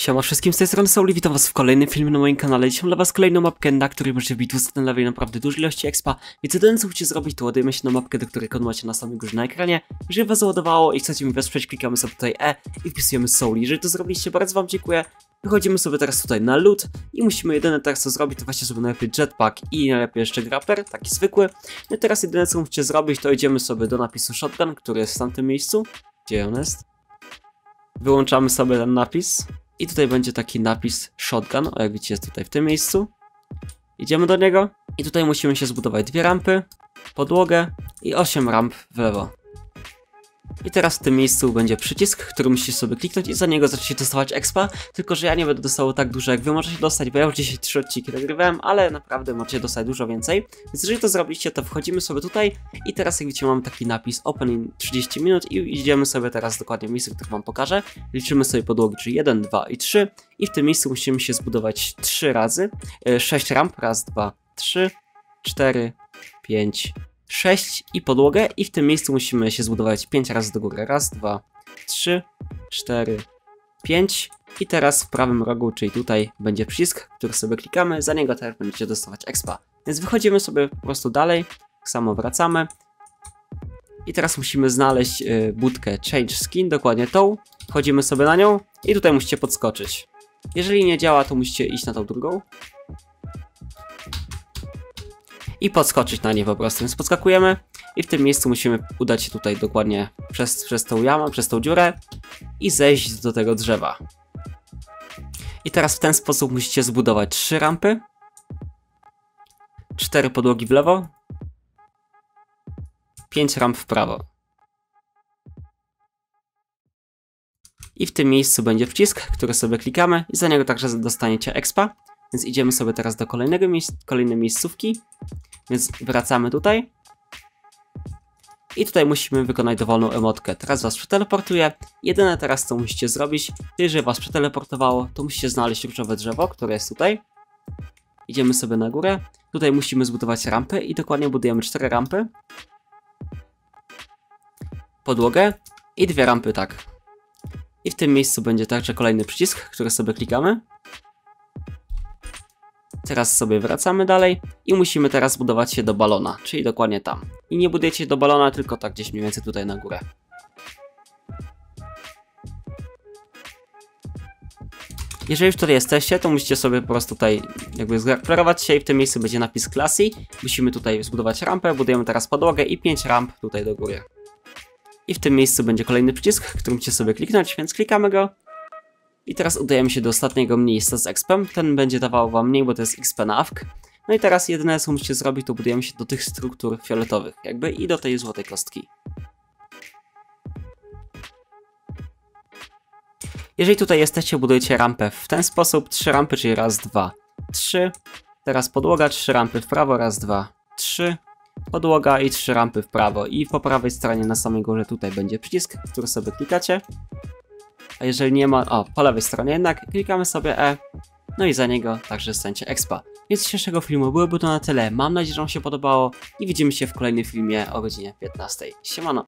Siema wszystkim, z tej strony Sauli, witam was w kolejnym filmie na moim kanale. Dzisiaj mam dla was kolejną mapkę, na której możecie wbić 200 level naprawdę dużej ilości expa. Więc jedyne co musicie zrobić, to ładujemy się na mapkę, do której kod macie na samej górze na ekranie. Jeżeli was załadowało i chcecie mi wesprzeć, klikamy sobie tutaj E i wpisujemy Sauli. Jeżeli to zrobiliście, bardzo wam dziękuję. Wychodzimy sobie teraz tutaj na loot i musimy jedyne teraz co zrobić, to właśnie sobie najlepiej jetpack i najlepiej jeszcze grappler, taki zwykły. No i teraz jedyne co musicie zrobić, to idziemy sobie do napisu shotgun, który jest w tamtym miejscu. Gdzie on jest? Wyłączamy sobie ten napis. I tutaj będzie taki napis shotgun, o jak widzicie jest tutaj w tym miejscu. Idziemy do niego i tutaj musimy się zbudować 2 rampy, podłogę i 8 ramp w lewo. I teraz w tym miejscu będzie przycisk, który musicie sobie kliknąć i za niego zaczniecie dostawać expa, tylko że ja nie będę dostawał tak dużo jak wy możecie dostać, bo ja już dzisiaj 3 odcinki nagrywałem, ale naprawdę możecie dostać dużo więcej. Więc jeżeli to zrobiliście, to wchodzimy sobie tutaj i teraz jak widzicie mamy taki napis open in 30 minut i idziemy sobie teraz dokładnie w miejsce, które wam pokażę. Liczymy sobie podłogi, czyli 1, 2 i 3 i w tym miejscu musimy się zbudować 3 razy, 6 ramp, raz, 2, 3, 4, 5, 6 i podłogę i w tym miejscu musimy się zbudować 5 razy do góry. Raz, 2, 3, 4, 5 i teraz w prawym rogu, czyli tutaj będzie przycisk, który sobie klikamy, za niego teraz będziecie dostawać expa. Więc wychodzimy sobie po prostu dalej, tak samo wracamy i teraz musimy znaleźć budkę change skin, dokładnie tą, wchodzimy sobie na nią i tutaj musicie podskoczyć. Jeżeli nie działa, to musicie iść na tą drugą i podskoczyć na nie po prostu, więc podskakujemy i w tym miejscu musimy udać się tutaj dokładnie przez tą jamę, przez tą dziurę i zejść do tego drzewa. I teraz w ten sposób musicie zbudować 3 rampy, 4 podłogi w lewo, 5 ramp w prawo. I w tym miejscu będzie przycisk, który sobie klikamy i za niego także dostaniecie expa. Więc idziemy sobie teraz do kolejnej miejscówki. Więc wracamy tutaj. I tutaj musimy wykonać dowolną emotkę. Teraz was przeteleportuje. Jedyne teraz co musicie zrobić, to jeżeli was przeteleportowało, to musicie znaleźć różowe drzewo, które jest tutaj. Idziemy sobie na górę. Tutaj musimy zbudować rampy i dokładnie budujemy 4 rampy. Podłogę i 2 rampy tak. I w tym miejscu będzie także kolejny przycisk, który sobie klikamy. Teraz sobie wracamy dalej i musimy teraz budować się do balona, czyli dokładnie tam. I nie budujecie do balona, tylko tak gdzieś mniej więcej tutaj na górę. Jeżeli już tutaj jesteście, to musicie sobie po prostu tutaj jakby zgrapplerować się i w tym miejscu będzie napis classy. Musimy tutaj zbudować rampę, budujemy teraz podłogę i 5 ramp tutaj do góry. I w tym miejscu będzie kolejny przycisk, który musicie sobie kliknąć, więc klikamy go. I teraz udajemy się do ostatniego miejsca z expem. Ten będzie dawał wam mniej, bo to jest XP na AFK. No i teraz jedyne co musicie zrobić, to budujemy się do tych struktur fioletowych jakby i do tej złotej kostki. Jeżeli tutaj jesteście, budujecie rampę w ten sposób. 3 rampy, czyli raz, 2, 3. Teraz podłoga, 3 rampy w prawo, raz, 2, 3. Podłoga i 3 rampy w prawo. I po prawej stronie na samej górze tutaj będzie przycisk, który sobie klikacie. A jeżeli nie ma, po lewej stronie jednak, klikamy sobie E, no i za niego także dostaniecie expa. Więc z dzisiejszego filmu byłoby to na tyle, mam nadzieję, że wam się podobało i widzimy się w kolejnym filmie o godzinie 15. Siemano!